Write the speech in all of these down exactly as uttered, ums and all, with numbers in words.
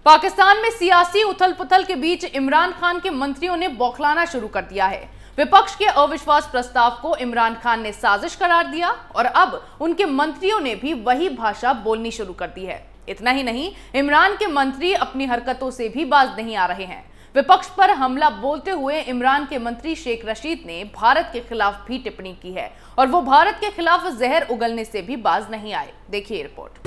पाकिस्तान में सियासी उथल-पुथल के बीच इमरान खान के मंत्रियों ने बौखलाना शुरू कर दिया है। विपक्ष के अविश्वास प्रस्ताव को इमरान खान ने साजिश करार दिया और अब उनके मंत्रियों ने भी वही भाषा बोलनी शुरू कर दी है। इतना ही नहीं, इमरान के मंत्री अपनी हरकतों से भी बाज नहीं आ रहे हैं। विपक्ष पर हमला बोलते हुए इमरान के मंत्री शेख रशीद ने भारत के खिलाफ भी टिप्पणी की है और वो भारत के खिलाफ जहर उगलने से भी बाज नहीं आए। देखिए रिपोर्ट।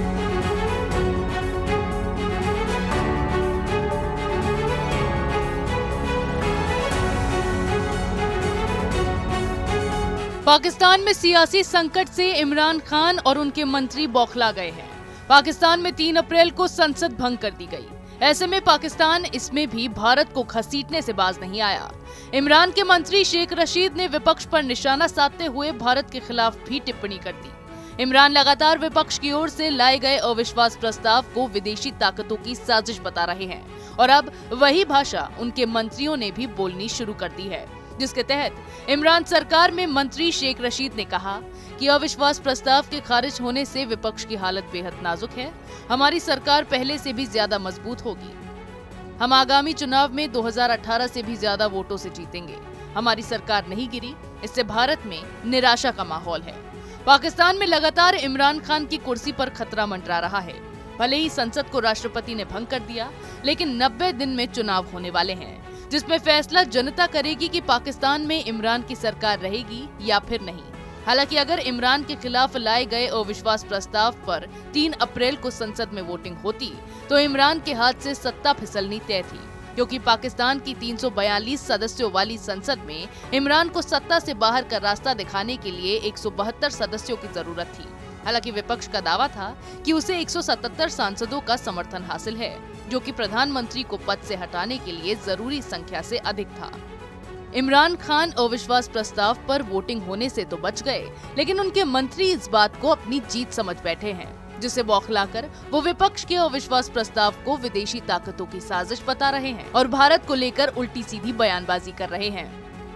पाकिस्तान में सियासी संकट से इमरान खान और उनके मंत्री बौखला गए हैं। पाकिस्तान में तीन अप्रैल को संसद भंग कर दी गई। ऐसे में पाकिस्तान इसमें भी भारत को घसीटने से बाज नहीं आया। इमरान के मंत्री शेख रशीद ने विपक्ष पर निशाना साधते हुए भारत के खिलाफ भी टिप्पणी कर दी। इमरान लगातार विपक्ष की ओर से लाए गए अविश्वास प्रस्ताव को विदेशी ताकतों की साजिश बता रहे हैं और अब वही भाषा उनके मंत्रियों ने भी बोलनी शुरू कर दी है, जिसके तहत इमरान सरकार में मंत्री शेख रशीद ने कहा कि अविश्वास प्रस्ताव के खारिज होने से विपक्ष की हालत बेहद नाजुक है। हमारी सरकार पहले से भी ज्यादा मजबूत होगी। हम आगामी चुनाव में दो हज़ार अठारह से भी ज्यादा वोटों से जीतेंगे। हमारी सरकार नहीं गिरी, इससे भारत में निराशा का माहौल है। पाकिस्तान में लगातार इमरान खान की कुर्सी पर खतरा मंडरा रहा है। भले ही संसद को राष्ट्रपति ने भंग कर दिया, लेकिन नब्बे दिन में चुनाव होने वाले हैं, जिसमें फैसला जनता करेगी कि पाकिस्तान में इमरान की सरकार रहेगी या फिर नहीं। हालांकि अगर इमरान के खिलाफ लाए गए अविश्वास प्रस्ताव पर तीन अप्रैल को संसद में वोटिंग होती तो इमरान के हाथ से सत्ता फिसलनी तय थी, क्योंकि पाकिस्तान की तीन सौ बयालीस सदस्यों वाली संसद में इमरान को सत्ता से बाहर का रास्ता दिखाने के लिए एक सौ बहत्तर सदस्यों की जरूरत थी। हालांकि विपक्ष का दावा था कि उसे एक सौ सतहत्तर सांसदों का समर्थन हासिल है, जो कि प्रधानमंत्री को पद से हटाने के लिए जरूरी संख्या से अधिक था। इमरान खान अविश्वास प्रस्ताव पर वोटिंग होने से तो बच गए, लेकिन उनके मंत्री इस बात को अपनी जीत समझ बैठे हैं, जिसे बौखलाकर वो विपक्ष के अविश्वास प्रस्ताव को विदेशी ताकतों की साजिश बता रहे हैं और भारत को लेकर उल्टी सीधी बयानबाजी कर रहे हैं।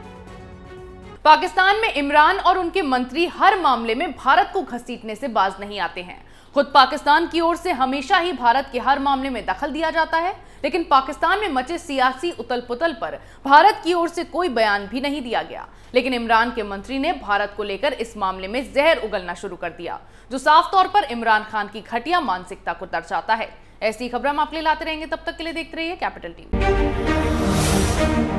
पाकिस्तान में इमरान और उनके मंत्री हर मामले में भारत को घसीटने से बाज नहीं आते हैं। खुद पाकिस्तान की ओर से हमेशा ही भारत के हर मामले में दखल दिया जाता है, लेकिन पाकिस्तान में मचे सियासी उथल-पुथल पर भारत की ओर से कोई बयान भी नहीं दिया गया। लेकिन इमरान के मंत्री ने भारत को लेकर इस मामले में जहर उगलना शुरू कर दिया, जो साफ तौर पर इमरान खान की घटिया मानसिकता को दर्शाता है। ऐसी खबरें हम आपके लिए लाते रहेंगे। तब तक के लिए देखते रहिए कैपिटल टीवी।